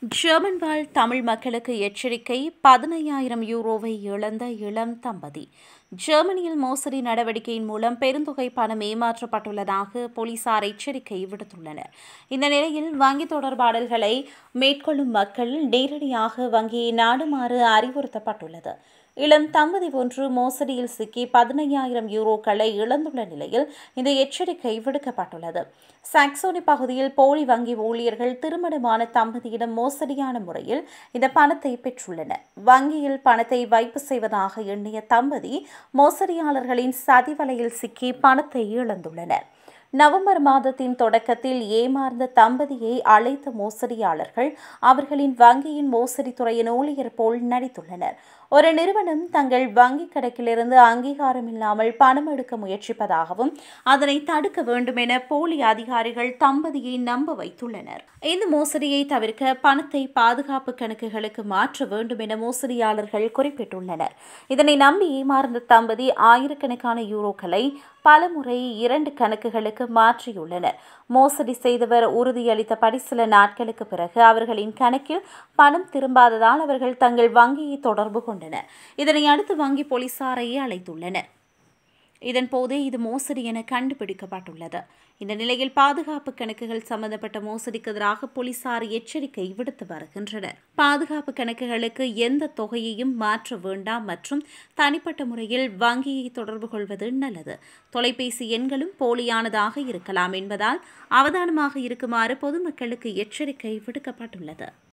German வாழ் தமிழ் மக்களுக்கு எச்சரிக்கை 15,000 யூரோவை இழந்த இளம் தம்பதி. ஜெர்மனியில் மோசடி நடவடிக்கையின் மூலம் பெருந்தொகை பணம் ஏமாற்றப்பட்டுள்ளதாக போலீசார் எச்சரிக்கை விடுத்துள்ளனர். இந்த நிலையில் வங்கி தொடர்பாடல்களை மேற்கொள்ளும் மக்கள் நேரடியாக வங்கியை நாடுமாறு அறிவுறுத்தப்பட்டுள்ளது. இளம் தம்பதி ஒன்று மோசடியில் சிக்கி 15,000 யூரோக்களை இழந்துள்ள நிலையில் இந்த எச்சரிக்கை விடுக்கப்பட்டுள்ளது. சாக்சோனி பகுதியில் போலி வங்கி ஊழியர்கள் திருமணமான தம்பதியிடம் மோசடியான முறையில் இந்த பணத்தை பெற்றுள்ளனர். வங்கியில் பணத்தை வைப்பு செய்வதாக எண்ணிய தம்பதி மோசடியாளர்களின் சதிவலையில் சிக்கி பணத்தை இழந்துள்ளனர். நவம்பர் மாதத்தின் தொடக்கத்தில் ஏமாந்த தம்பதியை அழைத்த மோசடியாளர்கள் அவர்களின் வங்கியின் மோசடித்துறையின் ஊழியர் போல் நடித்துள்ளனர். ஒரு நிறுவனம் தங்கள் வங்கிக் கணக்கிலிருந்து அங்கீகாரம் இல்லாமல் பணம் எடுக்க முயற்சிப்பதாகவும் அதனை தடுக்க வேண்டும் என போலி அதிகாரிகள் தம்பதியை நம்ப வைத்துள்ளனர். இந்த மோசடியை தவிர்க்க பணத்தை பாதுகாப்பு கணக்குகளுக்கு மாற்ற வேண்டும் என மோசடியாளர்கள் குறிப்பிட்டுள்ளனர். இதனை நம்பி ஏமாந்த தம்பதி ஆயிரக்கணக்கான யூரோக்களை பலமுறை 2 கணக்குகளுக்கு மாற்றியுள்ளனர். மோசடி செய்தவர் உறுதியளித்தபடி சில நாட்களுக்கு பிறகு அவர்களின் கணக்கில் பணம் திரும்பாததால் அவர்கள் தங்கள் வங்கியை தொடர்பு கொண்டனர். இதனை அடுத்து வங்கி போலீசாரை அழைத்துள்ளனர். இதன்போது இது மோசடி என கண்டுபிடிக்கப்பட்டுள்ளது. இந்த நிலையில் பாதுகாப்பு கணக்குகள் சம்பந்தப்பட்ட மோசடிக்கு எதிராக போலீசார் எச்சரிக்கை விடுத்து வருகின்றனர். பாதுகாப்பு கணக்குகளுக்கு எந்த தொகையையும் மாற்ற வேண்டாம் மற்றும் தனிப்பட்ட முறையில் வங்கியை தொடர்பு கொள்வது நல்லது. தொலைபேசி எண்களும் போலியானதாக இருக்கலாம் என்பதால் அவதானமாக இருக்குமாறு பொதுமக்களுக்கு எச்சரிக்கை விடுக்கப்பட்டுள்ளது.